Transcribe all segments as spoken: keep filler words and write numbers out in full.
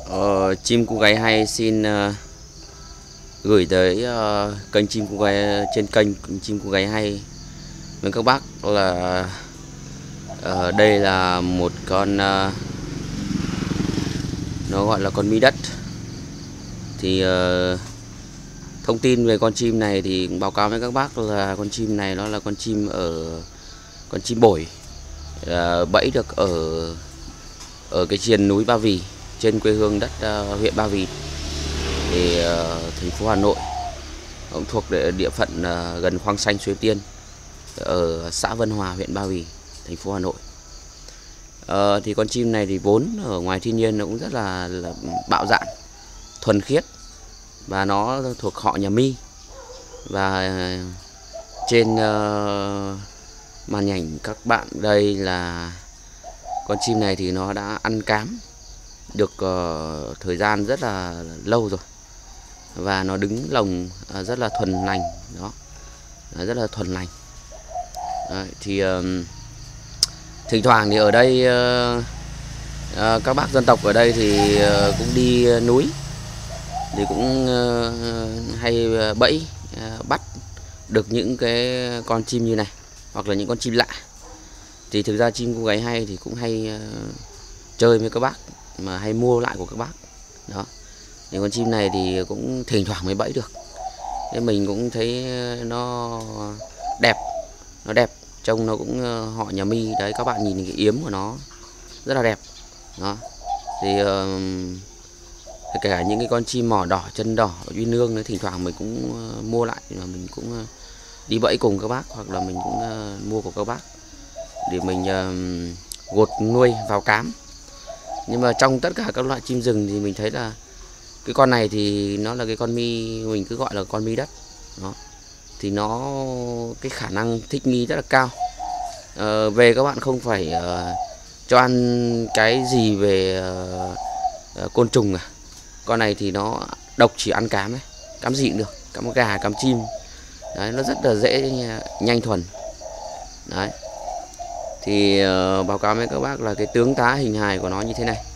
Ờ, chim cu gáy hay xin uh, gửi tới uh, kênh chim cu gáy, trên kênh chim cu gáy hay với các bác là uh, đây là một con uh, nó gọi là con mi đất. Thì uh, thông tin về con chim này thì báo cáo với các bác là con chim này nó là con chim ở con chim bổi, uh, bẫy được ở ở cái triền núi Ba Vì, trên quê hương đất uh, huyện Ba Vì, thì uh, thành phố Hà Nội, cũng thuộc địa, địa phận uh, gần Khoang Xanh Suối Tiên, ở xã Vân Hòa, huyện Ba Vì, thành phố Hà Nội. Uh, thì con chim này thì vốn ở ngoài thiên nhiên nó cũng rất là, là bạo dạn, thuần khiết, và nó thuộc họ nhà mi. Và trên uh, màn ảnh các bạn đây là con chim này thì nó đã ăn cám được uh, thời gian rất là lâu rồi, và nó đứng lồng uh, rất là thuần lành đó, rất là thuần lành. Đấy, thì uh, thỉnh thoảng thì ở đây uh, uh, các bác dân tộc ở đây thì uh, cũng đi núi thì cũng uh, hay bẫy uh, bắt được những cái con chim như này, hoặc là những con chim lạ. Thì thực ra chim cu gáy hay thì cũng hay uh, chơi với các bác, mà hay mua lại của các bác đó. Những con chim này thì cũng thỉnh thoảng mới bẫy được, nên mình cũng thấy nó đẹp, nó đẹp, trông nó cũng uh, họ nhà mi đấy. Các bạn nhìn cái yếm của nó rất là đẹp đó. Thì uh, kể cả những cái con chim mỏ đỏ, chân đỏ, uy nương đấy, thỉnh thoảng mình cũng uh, mua lại, và mình cũng uh, đi bẫy cùng các bác, hoặc là mình cũng uh, mua của các bác để mình uh, gột nuôi vào cám. Nhưng mà trong tất cả các loại chim rừng thì mình thấy là cái con này thì nó là cái con mi, mình cứ gọi là con mi đất đó. Thì nó cái khả năng thích nghi rất là cao. ờ, Về các bạn không phải uh, cho ăn cái gì về uh, uh, côn trùng à. Con này thì nó độc chỉ ăn cám ấy, cám gì cũng được, cám gà, cám chim đấy, nó rất là dễ, nhanh thuần đấy. Thì uh, báo cáo với các bác là cái tướng tá hình hài của nó như thế này.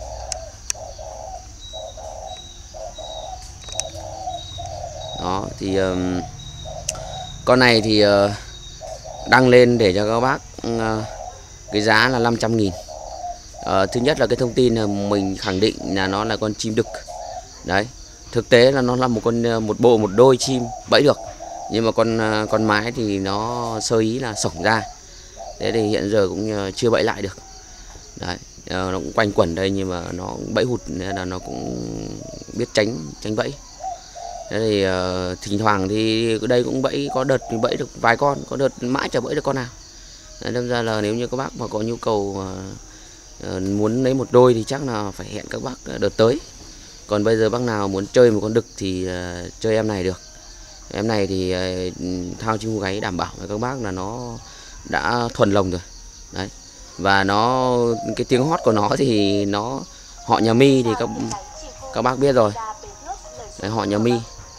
Đó thì um, con này thì uh, đăng lên để cho các bác uh, cái giá là năm trăm nghìn. uh, Thứ nhất là cái thông tin là mình khẳng định là nó là con chim đực đấy. Thực tế là nó là một con một bộ một đôi chim bẫy được, nhưng mà con con mái thì nó sơ ý là sổng ra. Thế thì hiện giờ cũng chưa bẫy lại được đấy. Nó cũng quanh quẩn đây, nhưng mà nó bẫy hụt nên là nó cũng biết tránh tránh bẫy. Thế thì uh, thỉnh thoảng thì ở đây cũng bẫy, có đợt thì bẫy được vài con, có đợt mãi chả bẫy được con nào. Đấy, đâm ra là nếu như các bác mà có nhu cầu uh, uh, muốn lấy một đôi thì chắc là phải hẹn các bác đợt tới. Còn bây giờ bác nào muốn chơi một con đực thì uh, chơi em này được. Em này thì uh, thao chim cu gáy đảm bảo với các bác là nó đã thuần lồng rồi đấy. Và nó cái tiếng hót của nó thì nó họ nhà mi thì các các bác biết rồi đấy, họ nhà mi.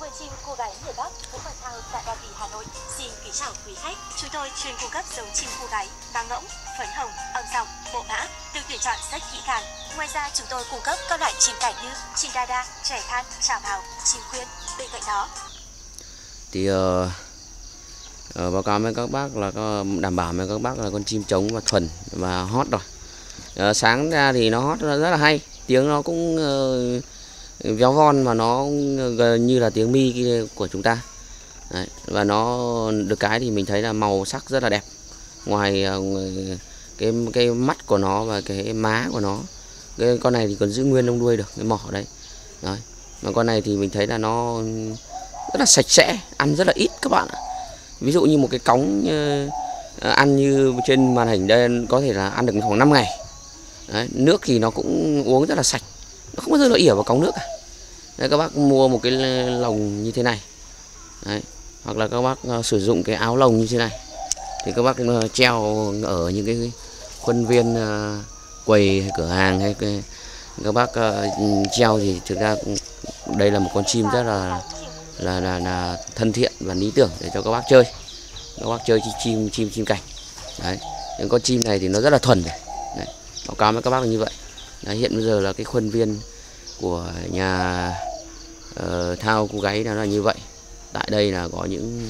Chúng tôi chuyên cung cấp giống chim cu gáy vàng ngỗng, phấn hồng, âm giọng, bộ mã được tuyển chọn rất kỹ càng. Ngoài ra chúng tôi cung cấp các loại chim cảnh như chim đa đa, trẻ than, chảo mào, chim khuyên. Bên cạnh đó thì uh, uh, báo cáo với các bác là có, đảm bảo với các bác là con chim trống và thuần và hót rồi. Uh, sáng ra thì nó hót rất là hay, tiếng nó cũng uh, véo von, và nó gần như là tiếng mi của chúng ta. Đấy, và nó được cái thì mình thấy là màu sắc rất là đẹp. Ngoài uh, cái cái mắt của nó và cái má của nó, cái con này thì còn giữ nguyên lông đuôi được, cái mỏ đấy. Đấy. Mà con này thì mình thấy là nó rất là sạch sẽ, ăn rất là ít các bạn ạ. Ví dụ như một cái cóng uh, ăn như trên màn hình đây có thể là ăn được khoảng năm ngày. Đấy, nước thì nó cũng uống rất là sạch, nó không bao giờ nó ỉa vào cống nước cả. Đấy, các bác mua một cái lồng như thế này đấy, hoặc là các bác uh, sử dụng cái áo lồng như thế này thì các bác uh, treo ở những cái khuôn viên uh, quầy hay cửa hàng, hay cái, các bác uh, treo thì thực ra đây là một con chim rất là là là, là thân thiện và lý tưởng để cho các bác chơi. Các bác chơi chim chim chim cảnh đấy. Những con chim này thì nó rất là thuần đấy. Đấy, báo cáo với các bác là như vậy. Đấy, hiện bây giờ là cái khuôn viên của nhà uh, Thao Cu Gáy nó là như vậy. Tại đây là có những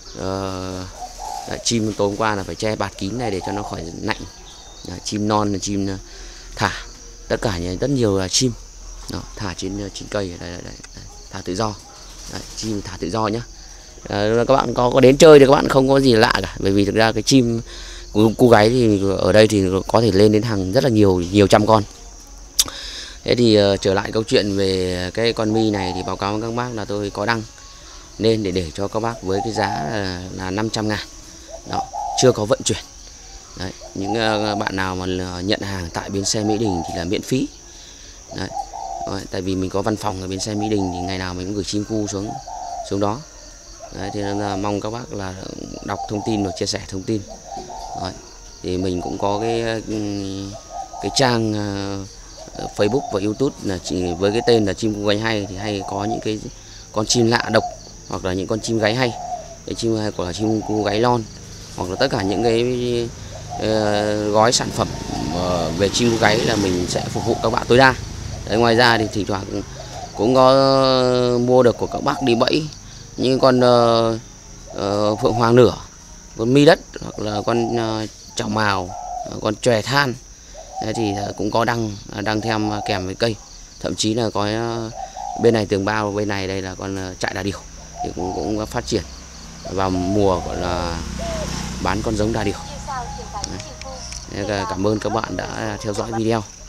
uh, chim tối hôm qua là phải che bạt kín này để cho nó khỏi lạnh. Đấy, chim non là chim thả, tất cả nhà rất nhiều là chim đó, thả trên trên cây đây, đây, đây, đây, thả tự do. Đấy, chim thả tự do nhá. À, các bạn có có đến chơi thì các bạn không có gì lạ cả, bởi vì thực ra cái chim cu, cu gáy thì ở đây thì có thể lên đến hàng rất là nhiều nhiều trăm con. Thế thì uh, trở lại câu chuyện về cái con mi này thì báo cáo với các bác là tôi có đăng nên để để cho các bác với cái giá là, là năm trăm ngàn đó, chưa có vận chuyển. Đấy, những uh, bạn nào mà nhận hàng tại bến xe Mỹ Đình thì là miễn phí. Đấy. Đấy, tại vì mình có văn phòng ở bến xe Mỹ Đình thì ngày nào mình cũng gửi chim cu xuống xuống đó. Đấy, thì là mong các bác là đọc thông tin và chia sẻ thông tin. Đấy, thì mình cũng có cái cái trang uh, Facebook và YouTube là chỉ với cái tên là chim cu gáy hay, thì hay có những cái con chim lạ độc hoặc là những con chim gáy hay, cái chim hay của chim cu gáy lon, hoặc là tất cả những cái uh, gói sản phẩm uh, về chim cu gáy là mình sẽ phục vụ các bạn tối đa. Đấy, ngoài ra thì thỉnh thoảng cũng có mua được của các bác đi bẫy những con uh, uh, phượng hoàng nửa, con mi đất, hoặc là con uh, chảo mào, uh, con chòe than. Đấy, thì uh, cũng có đăng đăng thêm uh, kèm với cây, thậm chí là có uh, bên này tường bao, bên này đây là con uh, trại đà điểu thì cũng cũng phát triển vào mùa gọi là bán con giống đà điểu. Đấy, cảm ơn các bạn đã theo dõi video.